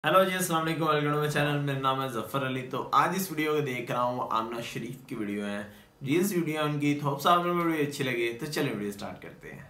Hello जी, अस्सलाम वालेकुम, welcome to my channel. मेरा नाम है जफर अली। तो आज इस वीडियो को देख रहा हूँ आमना शरीफ की वीडियो है, रील्स वीडियो उनकी। तो होप आपको वीडियो अच्छी लगे, तो चलिए वीडियो स्टार्ट करते हैं।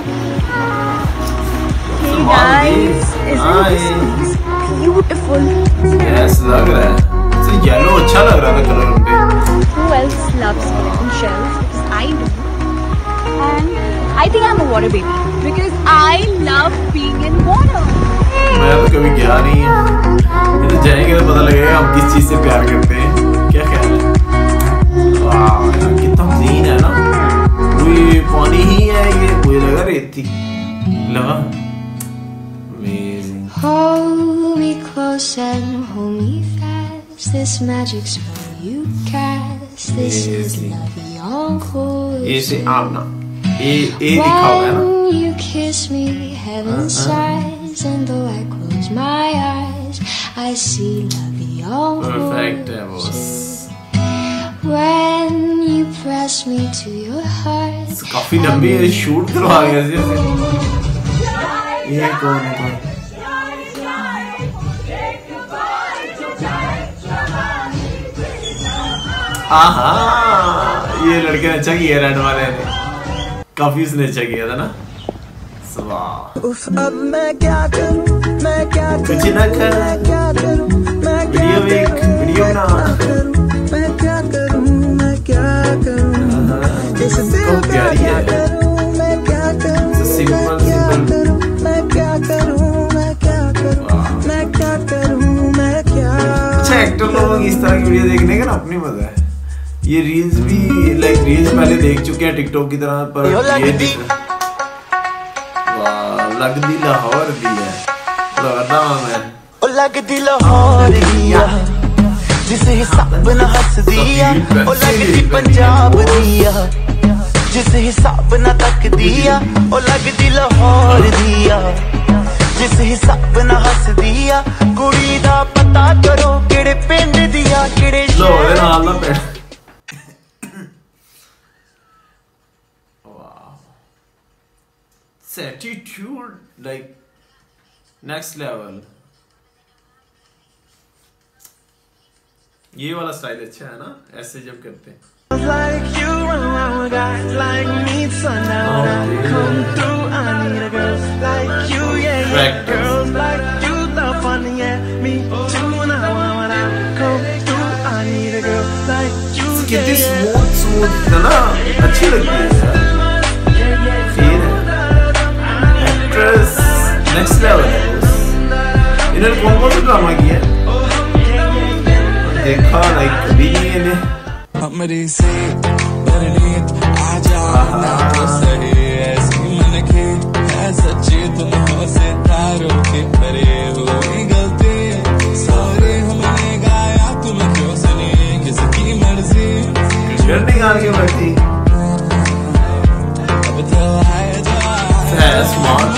Hey guys, isn't this beautiful? Yes, लग रहा है। तो येलो अच्छा लग रहा था कलर उनपे। Who else loves collecting shells? Because I do, and I think I'm a water baby because I love being in water. मैं तो कभी गया नहीं है, तो जाएंगे तो पता लगेगा हम किस चीज से प्यार करते हैं। क्या ख्याल है? वाह यार, कितना क्लीन है ना। कोई पानी ही है ये, कोई लगा रेती लगा। Amazing. Hold me close and hold me fast. This magic spell you cast. This is love beyond course. ये से आमना ये दिखा हुआ है ना। When you kiss me, heaven sighs, and though I close my eyes, I see love beyond Perfect है course. When you press me to your heart, काफी लंबी है, शूट करवा गया ऐसे। ये कौन है? आहा, ये लड़के ने अच्छा किया, रेड वाले ने काफी उसने अच्छा किया था ना। अब मैं क्या करूं, मैं क्या कुछ ना कर, वीडियो देख, वीडियो ना, मैं क्या करूं, मैं क्या करूं, इस दिल का क्या करूं, मैं क्या करूं, सिंपल मैं क्या करूं, मैं क्या करूं, मैं क्या करूं, मैं क्या। अच्छा, एक्टर लोगों की इस तरह की वीडियो देखने का ना अपनी मजा है। ये रील्स भी रील्स पहले देख चुके हैं टिकटॉक की तरह, पर ये लग दी लाहौर दी है, नाम है ओ लग दी लाहौर दिया जिसे हिसाब ना हंस दिया, ओ लग दी पंजाब दिया जिसे हिसाब ना तक दिया, ओ लग दी लाहौर दिया जिसे हिसाब ना हंस दिया। कुड़ी दा पता करो केड़े पिंड दिया, केड़े लाहौर नाल ना पिंड। Attitude like next level। ये वाला स्टाइल अच्छा है ना, ऐसे जब करते हैं। Like you around guys like me, so now I come through. I need a girl like you, yeah, yeah. Girls like you love fun, yeah. Me too, now when I come through. I need a girl like you, कितनी smooth है ना, अच्छी लगती है यार। Next level है। इन्होंने कौन सा ड्रामा किया देखा लाइक कभी नहीं इन्हें। हमरी से परनीत आजा ना तो सही ऐसी मन की है सच्ची, तुम हो सितारों के परे हुई गलती। सॉरी हमने गाया, तुम क्यों सुनी किसकी मर्जी। गर्दी गान की मर्जी। अब तो आए जा स्मार्ट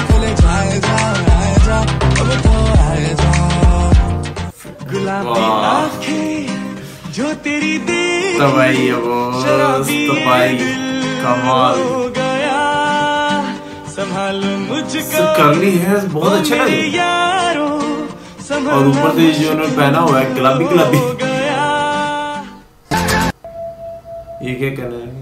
गुलाबी आँखें जो तेरी देख तो भाई वो तो भाई कमाल हो गया। संभालो मुझको करली है, बहुत अच्छा लगे। और ऊपर से जो उन्होंने पहना हुआ है गुलाबी गुलाबी, ये क्या करना है?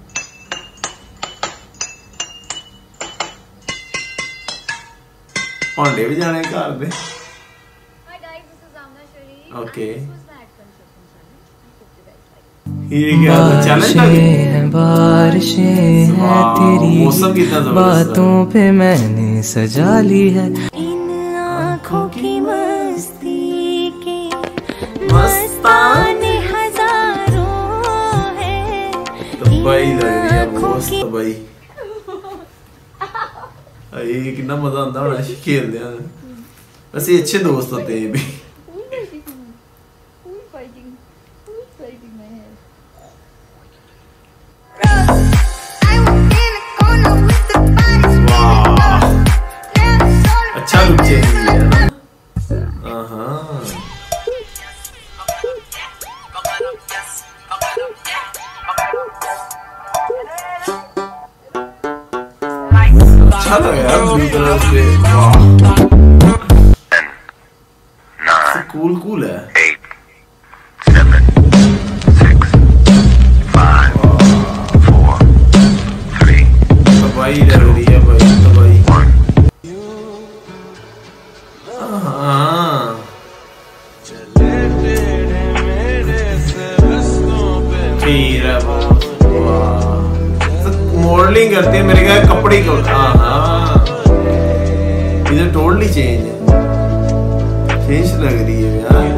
भांडे भी जाने घर दे। Hi guys, this is Aamna Sharif. Okay. And this was my ad consulting challenge. I hope you guys like it. ये क्या चैलेंज था? बारिशें हैं तेरी मौसम कितना जबरदस्त बातों पे मैंने सजा ली है। इन आँखों की मस्ती के मस्ताने हजारों हैं। तो भाई लग रही है मस्त तो भाई। ये कितना मजा आता है खेलते हैं। वैसे अच्छे दोस्त होते हैं ये भी। Who's fighting my hair? वाह, अच्छा लुक चेंज किया है ना। अच्छा लगा यार ब्लू कलर से। वाह कूल है। 8, 7, 6, 5, 4, 3, भाई लग रही है भाई तो भाई 1। हाँ फिर मॉडलिंग करती है मेरे ख्याल कपड़े को। हाँ इधर टोटली चेंज लग रही है यार।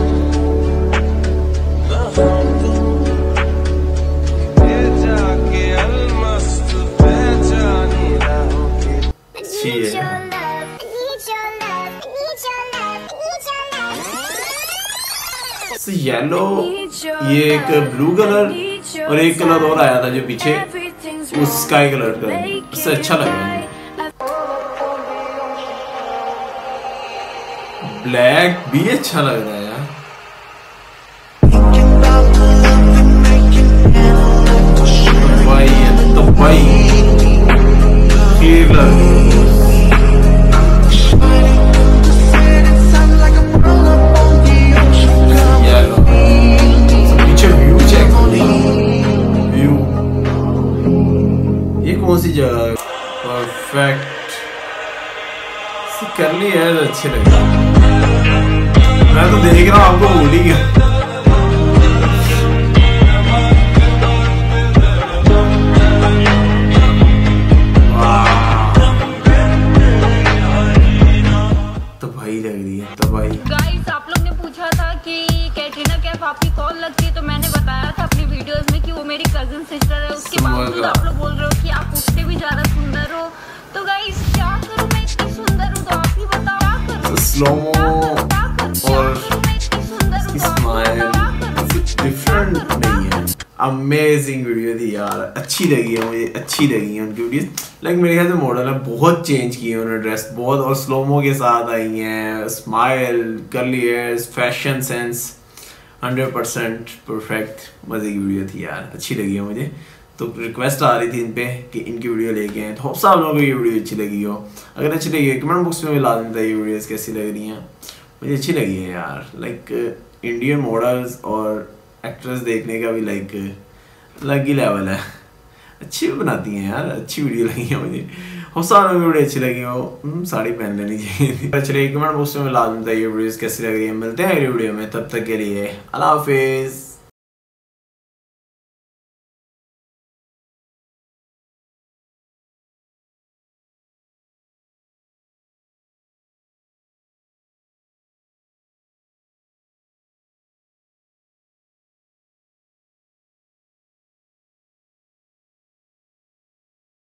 अच्छी है। येलो, ये एक ब्लू कलर और एक कलर और आया था जो पीछे उस स्काई कलर का, उससे अच्छा लगा। ब्लैक भी अच्छा लग रहा है यार। तो भाई ठीक लग रही है। कौन सी जगह परफेक्ट कर ली है, अच्छे लगे। मैं तो देख रहा हूँ आपको भूल ही गया। तो भाई लग रही है तो भाई। गाइस आप लोग ने पूछा था कि कैटरीना कैफ आपकी कौन लगती है, तो मैंने बताया था अपनी वीडियोस में कि वो मेरी कजिन सिस्टर है। उसके बावजूद आप लोग बोल रहे हो कि आप उससे भी ज्यादा सुंदर हो। तो गाइस क्या करूं, मैं इतनी सुंदर हूं तो आप ही बताओ क्या करूं। स्लोमो और स्माइल डिफरेंट नहीं है। अमेजिंग वीडियो थी यार, अच्छी लगी है मुझे, अच्छी लगी है उनकी वीडियो। लाइक मेरे ख्याल से मॉडल है बहुत चेंज किए उन्होंने ड्रेस बहुत, और स्लोमो के साथ आई हैं, smile curly hair, fashion sense 100% perfect. मजे की वीडियो थी यार, अच्छी लगी है मुझे। तो रिक्वेस्ट आ रही थी इन पे कि इनकी वीडियो लेके आए, तो होप आप लोगों को ये वीडियो अच्छी लगी हो। अगर अच्छी लगी है कमेंट बॉक्स में भी ला देता है ये वीडियोस कैसी लग रही हैं। मुझे अच्छी लगी है यार। लाइक इंडियन मॉडल्स और एक्ट्रेस देखने का भी लाइक अलग ही लेवल है। अच्छी भी बनाती हैं यार, अच्छी वीडियो लगी है मुझे। होप आप लोगों को वीडियो अच्छी लगी हो, साड़ी पहन लेनी चाहिए। चलिए कमेंट बॉक्स में ला देता है ये वीडियोस कैसी लग रही है। मिलते हैं अगली वीडियो में, तब तक के लिए अल्लाह हाफिज़।